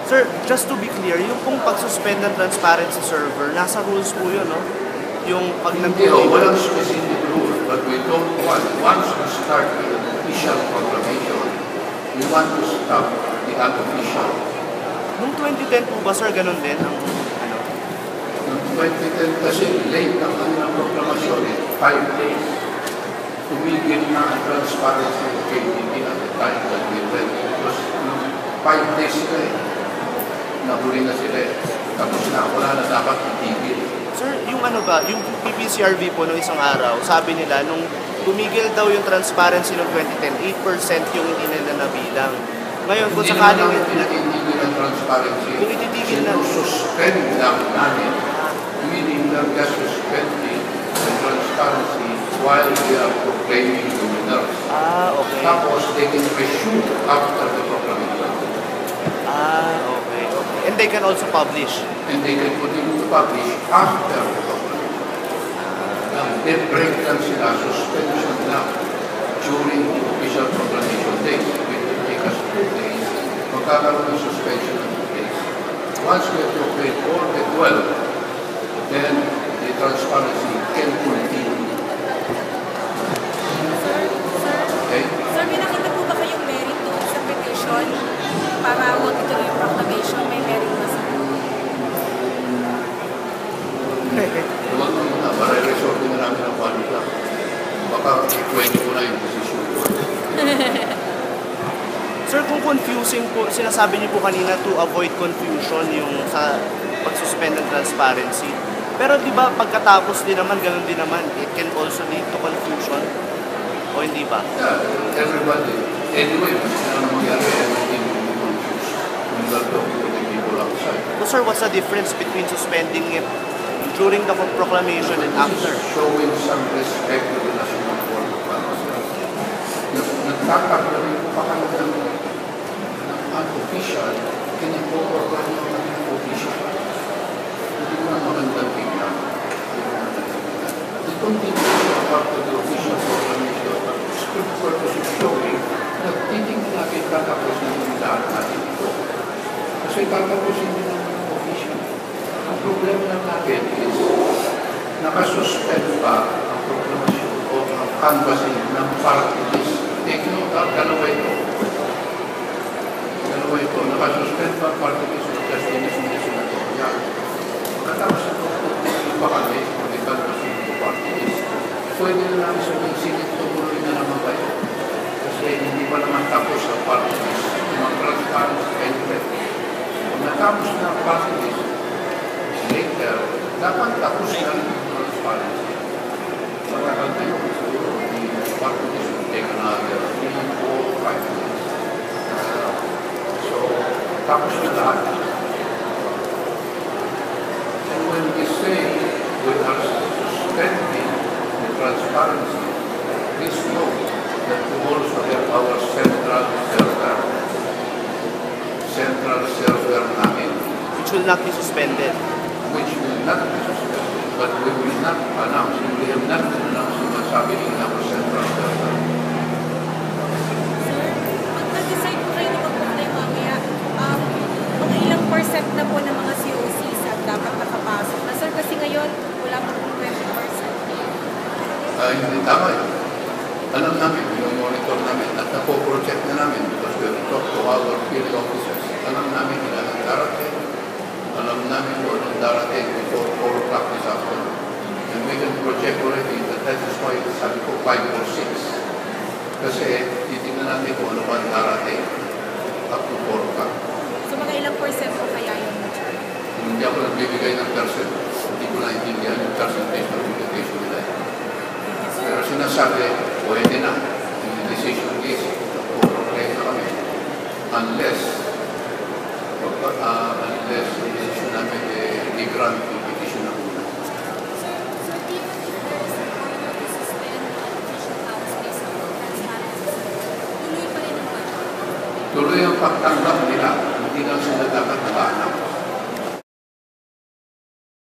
Sir, just to be clear, yung pong pag-suspend ng transparency server, nasa rules po yun, no? Yung pag Hindi, walang specific rule, but we don't want, once we start with an official proclamation, we want to stop the unofficial. Noong 2010 po ba, sir, ganun din? Ang, ano? Noong 2010 kasi late ang kanilang proklamasyon, 5 days. Tumigil na ang transparency of KTV at the time that we went. It was 5 days sila eh. Nahuli na sila eh. Tapos na, wala na dapat itigil. Sir, yung ano ba, yung PPCRV po noong isang araw, sabi nila, nung tumigil daw yung transparency noong 2010, 8% yung hindi nila nabilang. Ngayon, kung sakaling... Hindi naman pinatigil ang transparency. Kung ititigil na... Suspend lang namin. Meaning that we are suspending the transparency while we are proclaiming the winners. Ah, okay. Tapos, they can resume after the proclamation. Ah, okay, okay. And they can also publish. And they can continue to publish after the proclamation. Then break lang sila, suspension lang during the official proclamation days. It will take us 2 days. Magkakaroon ng suspension ng 2 days. Once we have proclaimed all the 12, then the transparency can continue. Okay? Sir, may nakita po ba kayong merit doon sa petition para huwag ituloy yung proclamation? May merit ba sa Huwag mo muna, resort din na namin ang balik lang. Baka ikwento ko na yung posisyon ko. Sir, kung confusing po, sinasabi niyo po kanina to avoid confusion yung sa pag-suspend ng transparency. Pero di ba pagkatapos din naman, ganun din naman, it can also lead to confusion? O hindi ba? Yeah, everybody. Anyway, ano mangyari, everything will be confused. When we are talking to the people outside. So sir, what's the difference between suspending it during the proclamation and after? Showing some respect to the national board of councils. Nagtatagla rin pa kami ng unofficial, kinipoprogram ng official. Hindi mo na magandang tingnan. The continuation part of the official proclamation stood purpose of showing na titingnan natin tatapos ng lahat natin ito. Kasi tatapusin din naman ng official. Ang problema lang natin is nakasuspend pa ang proklamasyon o ang canvassing ng party list. Take note, dalawa ito. Nakasuspend pa ang party list o justice ng senatorial. Pagkatapos ito, pa kami, mag-canvassing ng party list. Pwede na namin sabihin, sige, tumuloy na naman kayo. Kasi hindi pa naman tapos ang party list. Mag-transparent anyway. Kung natapos na ang party list, later, dapat tapos na ang transparency. Matagal na yun. Siguro, the party list will take another 3, 4, 5 minutes. So, tapos na lahat. And when we say we are suspending the transparency, please note that we also have our central server namin. Which will not be suspended. Which will not be suspended, but we will not announce. We have not announced the masabi in our central server. Sir, pag nag-decide po kayo na mag-proclaim mamaya, mga ilang percent na po ng mga COCs at dapat nakapasok na? Sir, kasi ngayon, wala pa pong 20%. Hindi tama yun. Alam namin, yung monitor namin, at napo-project na namin because we have talked to our field officers. Alam namin ilan ang darating. Alam namin kung anong darating before 4 o'clock this afternoon. And we can project already that is why sabi ko 5 or 6. Kasi titignan natin kung ano ba ang darating up to 4 o'clock. So mga ilang percent po kaya yun? Hindi ako nagbibigay ng percent. Hindi ko naintindihan yung percentage ng obligation nila. Pero sinasabi, pwede na. Yung decision is, proclaim na kami. Unless yung decision namin i-grant yung petition na muna. Tuloy ang pagtanggap nila, hindi lang sila dapat nabana.